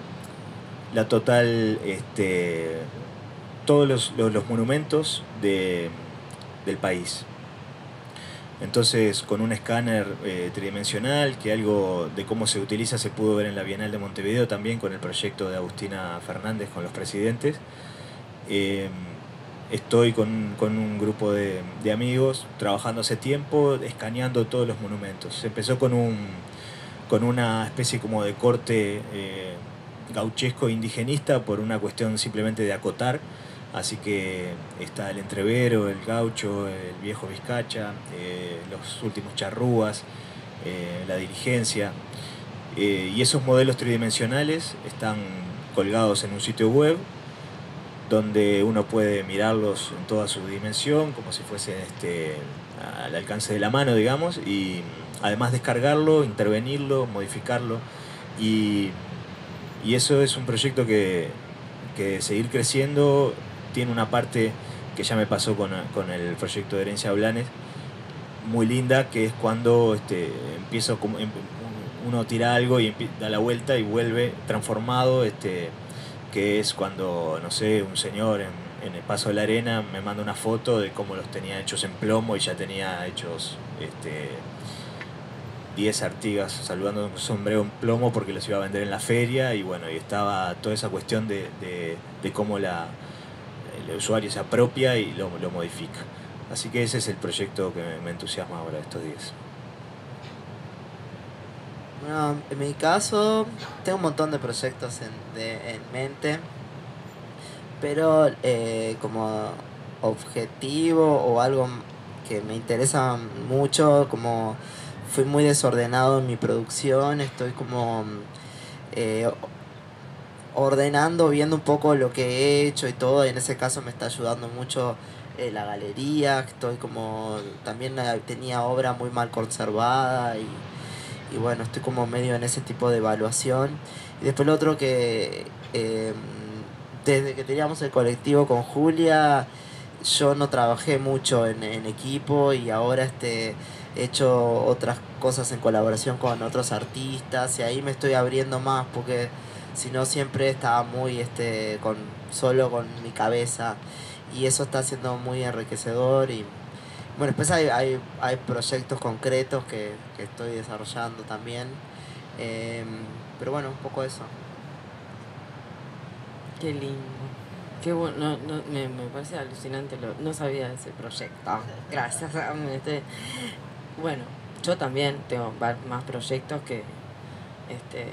la total, este, todos los, los, los monumentos de, del país. Entonces, con un escáner eh, tridimensional, que algo de cómo se utiliza se pudo ver en la Bienal de Montevideo también con el proyecto de Agustina Fernández con los presidentes. Eh, estoy con, con un grupo de, de amigos trabajando hace tiempo, escaneando todos los monumentos. Se empezó con, un, con una especie como de corte eh, gauchesco indigenista por una cuestión simplemente de acotar. Así que está el entrevero, el gaucho, el viejo vizcacha, eh, los últimos charrúas, eh, la diligencia. Eh, y esos modelos tridimensionales están colgados en un sitio web donde uno puede mirarlos en toda su dimensión, como si fuese este, al alcance de la mano, digamos, y además descargarlo, intervenirlo, modificarlo. Y, y eso es un proyecto que, que seguir creciendo. Tiene una parte que ya me pasó con, con el proyecto de Herencia Blanes, muy linda, que es cuando este, empiezo, uno tira algo y da la vuelta y vuelve transformado, este, que es cuando, no sé, un señor en, en el Paso de la Arena me manda una foto de cómo los tenía hechos en plomo y ya tenía hechos este, diez Artigas saludando un sombrero en plomo porque los iba a vender en la feria, y bueno, y estaba toda esa cuestión de, de, de cómo la... el usuario se apropia y lo, lo modifica. Así que ese es el proyecto que me, me entusiasma ahora estos días. Bueno, en mi caso, tengo un montón de proyectos en, de- en mente, pero eh, como objetivo o algo que me interesa mucho, como fui muy desordenado en mi producción, estoy como eh, ordenando, viendo un poco lo que he hecho y todo, y en ese caso me está ayudando mucho eh, la galería, estoy como, también eh, tenía obra muy mal conservada y, y bueno, estoy como medio en ese tipo de evaluación. Y después lo otro que eh, desde que teníamos el colectivo con Julia, yo no trabajé mucho en, en equipo y ahora este, he hecho otras cosas en colaboración con otros artistas y ahí me estoy abriendo más porque si no siempre estaba muy este, con, solo con mi cabeza y eso está siendo muy enriquecedor y bueno, después hay, hay, hay proyectos concretos que, que estoy desarrollando también, eh, pero bueno, un poco eso. Qué lindo. Qué bueno, no, no, me, me parece alucinante, lo, no sabía de ese proyecto. Gracias. Este, bueno, yo también tengo va- más proyectos que este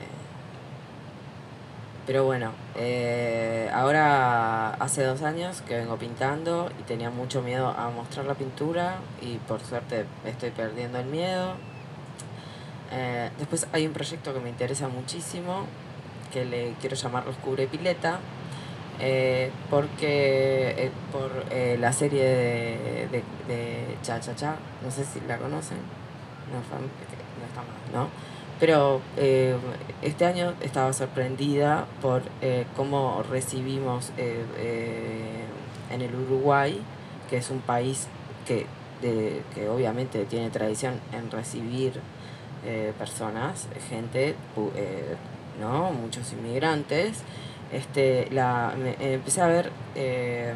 pero bueno, eh, ahora hace dos años que vengo pintando y tenía mucho miedo a mostrar la pintura y por suerte estoy perdiendo el miedo. Eh, después hay un proyecto que me interesa muchísimo, que le quiero llamar Los Cubre Pileta, eh, porque eh, por eh, la serie de, de, de Cha Cha Cha, no sé si la conocen, no, fam- no está mal, ¿no? Pero eh, este año estaba sorprendida por eh, cómo recibimos eh, eh, en el Uruguay, que es un país que, de, que obviamente tiene tradición en recibir eh, personas, gente, pu- eh, ¿no? Muchos inmigrantes. Este, la, me- empecé a ver eh,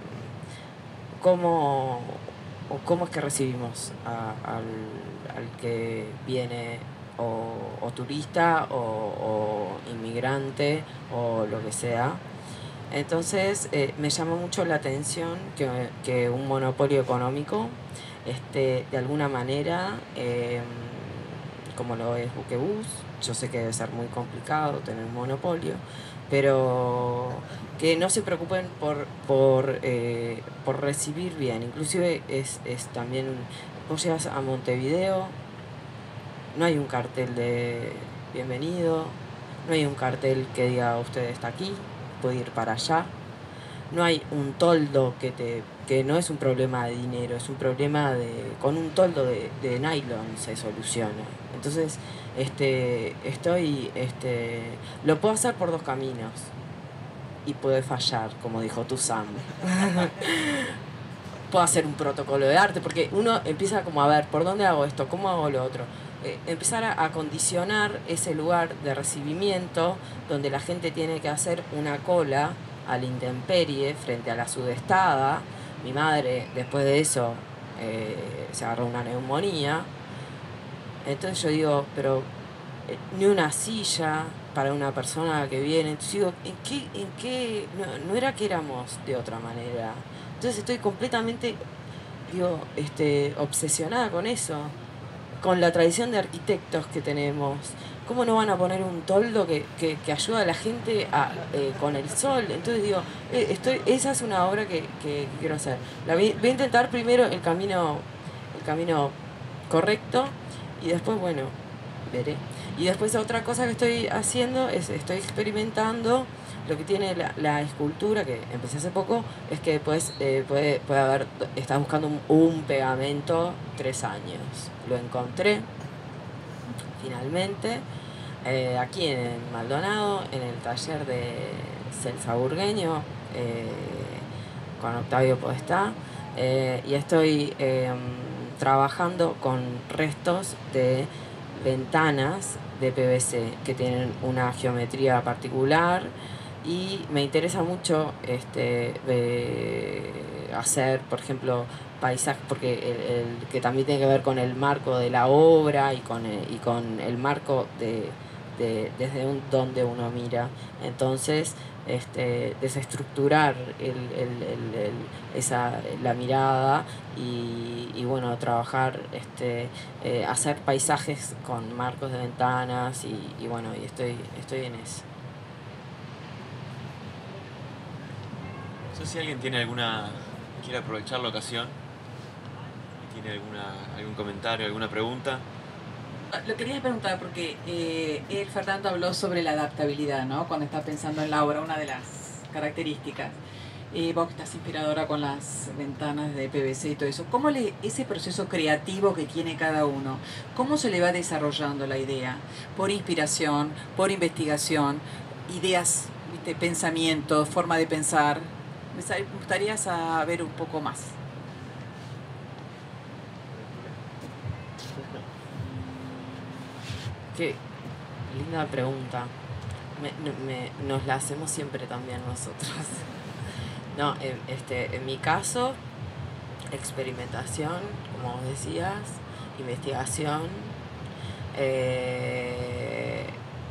cómo, o cómo es que recibimos a- al, al que viene o, o turista o, o inmigrante o lo que sea. Entonces eh, me llamó mucho la atención que, que un monopolio económico este, de alguna manera, eh, como lo es Buquebús, yo sé que debe ser muy complicado tener un monopolio, pero que no se preocupen por, por, eh, por recibir bien. Inclusive es, es también, vos llegas a Montevideo, no hay un cartel de bienvenido, no hay un cartel que diga usted está aquí, puede ir para allá, no hay un toldo que te que no es un problema de dinero, es un problema de con un toldo de, de nylon se soluciona. Entonces, este estoy este lo puedo hacer por dos caminos y puede fallar, como dijo tu Sam. Puedo hacer un protocolo de arte, porque uno empieza como a ver, ¿por dónde hago esto? ¿Cómo hago lo otro? Eh, empezar a, a condicionar ese lugar de recibimiento donde la gente tiene que hacer una cola a la intemperie frente a la sudestada. Mi madre, después de eso, eh, se agarró una neumonía. Entonces yo digo, pero eh, ni una silla para una persona que viene. Entonces digo, ¿en qué, en qué? No, no era que éramos de otra manera. Entonces estoy completamente, digo, este, obsesionada con eso, con la tradición de arquitectos que tenemos. ¿Cómo no van a poner un toldo que, que, que ayuda a la gente a, eh, con el sol? Entonces digo, eh, estoy, esa es una obra que, que, que quiero hacer. La voy, voy a intentar primero el camino, el camino correcto y después, bueno, veré. Y después otra cosa que estoy haciendo es, estoy experimentando. Lo que tiene la, la escultura, que empecé hace poco, es que después eh, puede, puede haber, estás buscando un, un pegamento tres años. Lo encontré, finalmente, eh, aquí en Maldonado, en el taller de Celsa Burgueño, eh, con Octavio Podestá, eh, y estoy eh, trabajando con restos de ventanas de P V C que tienen una geometría particular y me interesa mucho este eh, hacer, por ejemplo, paisajes, porque el, el, que también tiene que ver con el marco de la obra y con el, y con el marco de, de, desde un, donde uno mira. Entonces, este, desestructurar el, el, el, el, esa, la mirada y, y bueno, trabajar, este, eh, hacer paisajes con marcos de ventanas y, y bueno, y estoy, estoy en eso. No sé si alguien tiene alguna, quiere aprovechar la ocasión, tiene alguna, algún comentario, alguna pregunta. Lo quería preguntar porque eh, él, Fernando, habló sobre la adaptabilidad, ¿no? Cuando está pensando en la obra, una de las características. Eh, vos que estás inspiradora con las ventanas de P V C y todo eso, ¿cómo le, ese proceso creativo que tiene cada uno, cómo se le va desarrollando la idea? ¿Por inspiración, por investigación, ideas, ¿viste? Pensamientos, forma de pensar? Me gustaría saber un poco más. Qué linda pregunta. Me, me, nos la hacemos siempre también nosotros. No, en, este, en mi caso, experimentación, como vos decías, investigación, eh,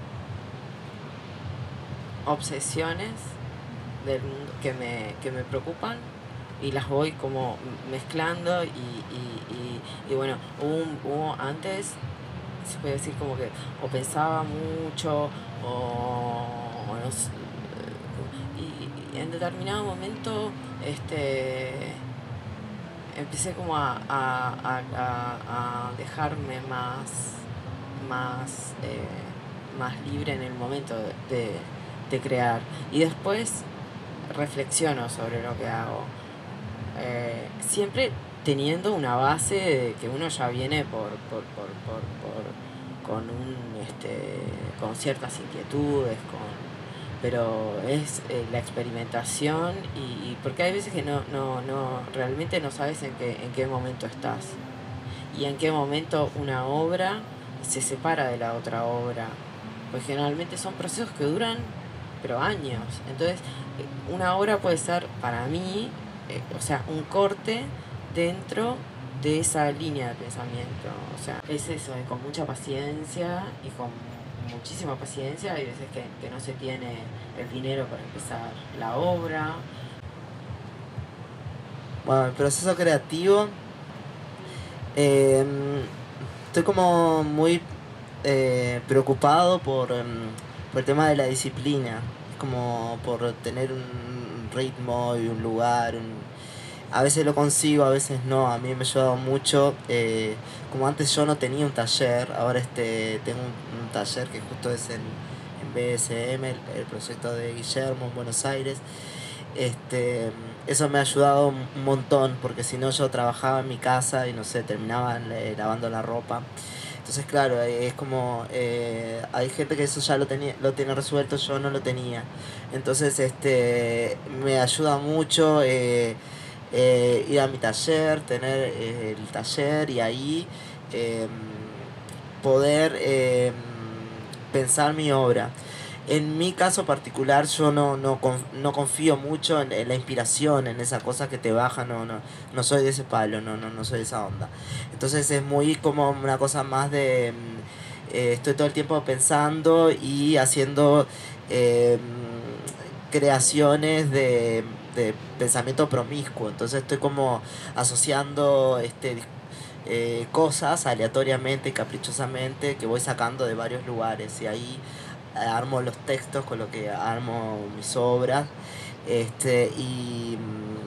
obsesiones del mundo que me, que me preocupan y las voy como mezclando y, y, y, y bueno, hubo, un, hubo antes, se puede decir como que o pensaba mucho o, o no sé, y, y en determinado momento este empecé como a, a, a, a, a dejarme más más eh, más libre en el momento de, de, de crear y después reflexiono sobre lo que hago, eh, siempre teniendo una base de que uno ya viene por, por, por, por, por con un este con ciertas inquietudes, con pero es eh, la experimentación y, y porque hay veces que no, no, no realmente no sabes en qué, en qué momento estás y en qué momento una obra se separa de la otra obra, pues generalmente son procesos que duran pero años, entonces una obra puede ser para mí eh, o sea un corte dentro de esa línea de pensamiento, o sea, es eso, es con mucha paciencia y con muchísima paciencia, hay veces que, que no se tiene el dinero para empezar la obra. Bueno, el proceso creativo, eh, estoy como muy eh, preocupado por, um, por el tema de la disciplina, como por tener un ritmo y un lugar, un, a veces lo consigo, a veces no. A mí me ha ayudado mucho, eh, como antes yo no tenía un taller, ahora este tengo un, un taller que justo es en, en B S M, el, el proyecto de Guillermo en Buenos Aires. Este, eso me ha ayudado un montón, porque si no yo trabajaba en mi casa y no sé, terminaba eh, lavando la ropa. Entonces claro, es como, eh, hay gente que eso ya lo, tenía, lo tiene resuelto, yo no lo tenía. Entonces este me ayuda mucho eh, eh, ir a mi taller, tener eh, el taller y ahí eh, poder eh, pensar mi obra. En mi caso particular yo no, no, no confío mucho en, en la inspiración, en esa cosa que te baja, no, no, no soy de ese palo, no, no, no soy de esa onda. Entonces es muy como una cosa más de, eh, estoy todo el tiempo pensando y haciendo eh, creaciones de, de pensamiento promiscuo, entonces estoy como asociando este eh, cosas aleatoriamente y caprichosamente que voy sacando de varios lugares y ahí armo los textos con lo que armo mis obras, este y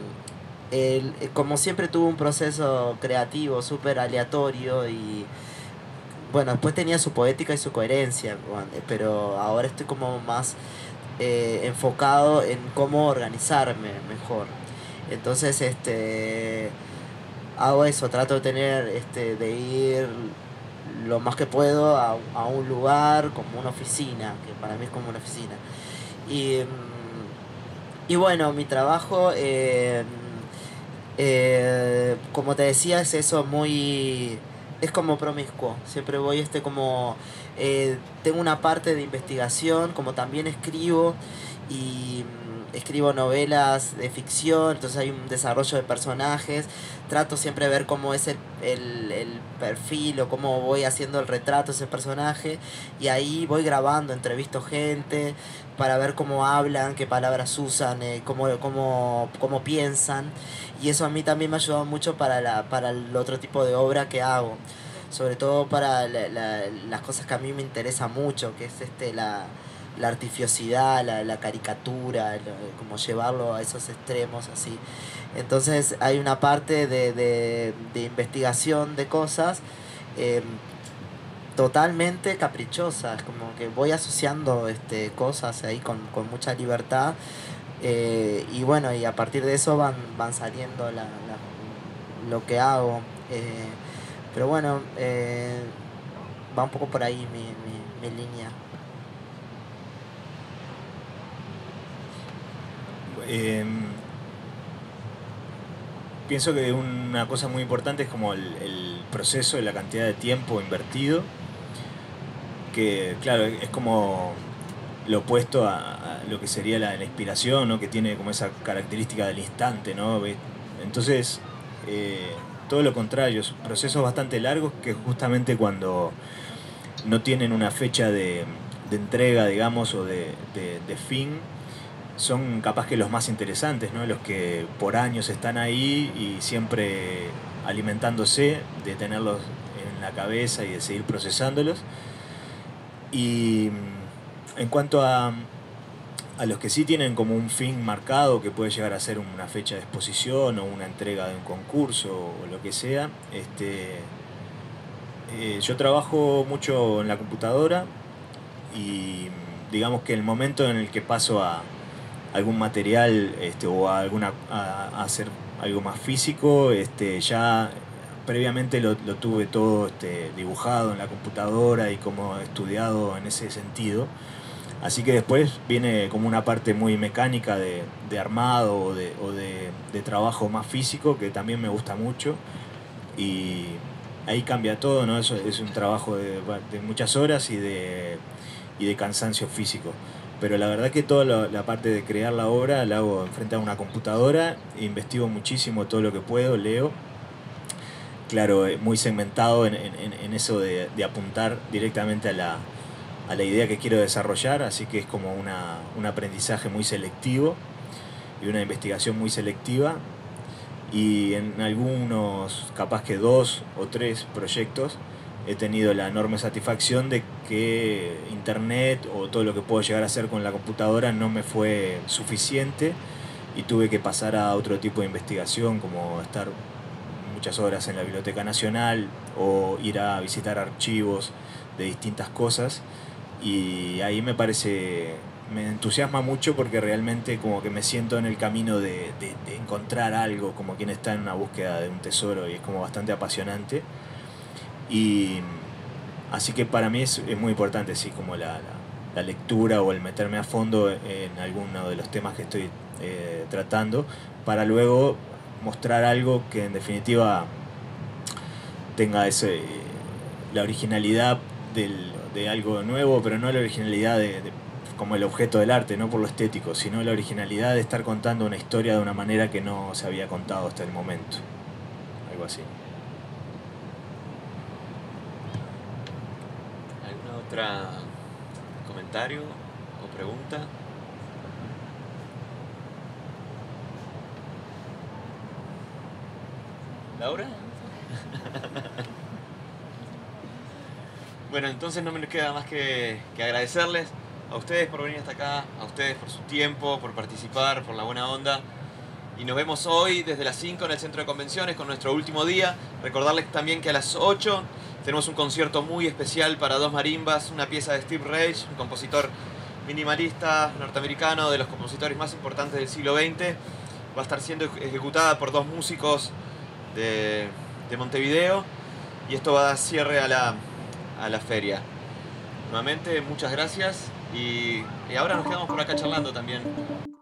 el, como siempre tuve un proceso creativo súper aleatorio y bueno, después tenía su poética y su coherencia, pero ahora estoy como más eh, enfocado en cómo organizarme mejor. Entonces este hago eso, trato de tener este de ir lo más que puedo a, a un lugar como una oficina, que para mí es como una oficina. Y, y bueno, mi trabajo, eh, eh, como te decía, es eso muy... es como promiscuo, siempre voy este como... Eh, tengo una parte de investigación, como también escribo, y escribo novelas de ficción, entonces hay un desarrollo de personajes. Trato siempre de ver cómo es el, el, el perfil o cómo voy haciendo el retrato de ese personaje. Y ahí voy grabando, entrevisto gente para ver cómo hablan, qué palabras usan, eh, cómo, cómo, cómo piensan. Y eso a mí también me ha ayudado mucho para, la, para el otro tipo de obra que hago. Sobre todo para la, la, las cosas que a mí me interesan mucho, que es este la, la artificiosidad, la, la caricatura, el, como llevarlo a esos extremos así. Entonces hay una parte de, de, de investigación de cosas eh, totalmente caprichosas, como que voy asociando este, cosas ahí con, con mucha libertad eh, y bueno, y a partir de eso van, van saliendo la, la, lo que hago. Eh, pero bueno, eh, va un poco por ahí mi, mi, mi línea. Eh, pienso que una cosa muy importante es como el, el proceso y la cantidad de tiempo invertido, que claro, es como lo opuesto a, a lo que sería la, la inspiración, ¿no? Que tiene como esa característica del instante, ¿no? Entonces, eh, todo lo contrario, son procesos bastante largos que justamente cuando no tienen una fecha de, de entrega, digamos, o de, de, de fin, son capaz que los más interesantes, ¿no? Los que por años están ahí y siempre alimentándose de tenerlos en la cabeza y de seguir procesándolos. Y en cuanto a, a los que sí tienen como un fin marcado, que puede llegar a ser una fecha de exposición o una entrega de un concurso o lo que sea, este, eh, yo trabajo mucho en la computadora y digamos que el momento en el que paso a algún material este, o a, alguna, a, a hacer algo más físico, este, ya previamente lo, lo tuve todo este, dibujado en la computadora y como estudiado en ese sentido. Así que después viene como una parte muy mecánica de, de armado o, de, o de, de trabajo más físico que también me gusta mucho. Y ahí cambia todo, ¿no? Eso es un trabajo de, de muchas horas y de, y de cansancio físico. Pero la verdad que toda la, la parte de crear la obra la hago enfrente a una computadora, investigo muchísimo todo lo que puedo, leo. Claro, muy segmentado en, en, en eso de, de apuntar directamente a la, a la idea que quiero desarrollar, así que es como una, un aprendizaje muy selectivo y una investigación muy selectiva. Y en algunos, capaz que dos o tres proyectos, he tenido la enorme satisfacción de que internet o todo lo que puedo llegar a hacer con la computadora no me fue suficiente y tuve que pasar a otro tipo de investigación, como estar muchas horas en la Biblioteca Nacional o ir a visitar archivos de distintas cosas, y ahí me parece, me entusiasma mucho porque realmente como que me siento en el camino de, de, de encontrar algo, como quien está en una búsqueda de un tesoro, y es como bastante apasionante. Y así que para mí es, es muy importante, sí, como la, la, la lectura o el meterme a fondo en alguno de los temas que estoy eh, tratando, para luego mostrar algo que en definitiva tenga ese, la originalidad del, de algo nuevo, pero no la originalidad de, de, como el objeto del arte, no por lo estético, sino la originalidad de estar contando una historia de una manera que no se había contado hasta el momento. Algo así. ¿Otro comentario o pregunta? ¿Laura? Bueno, entonces no me queda más que, que agradecerles a ustedes por venir hasta acá, a ustedes por su tiempo, por participar, por la buena onda. Y nos vemos hoy desde las cinco en el Centro de Convenciones con nuestro último día. Recordarles también que a las ocho tenemos un concierto muy especial para dos marimbas, una pieza de Steve Reich, un compositor minimalista norteamericano, de los compositores más importantes del siglo veinte. Va a estar siendo ejecutada por dos músicos de, de Montevideo, y esto va a dar cierre a la, a la feria. Nuevamente, muchas gracias, y, y ahora nos quedamos por acá charlando también.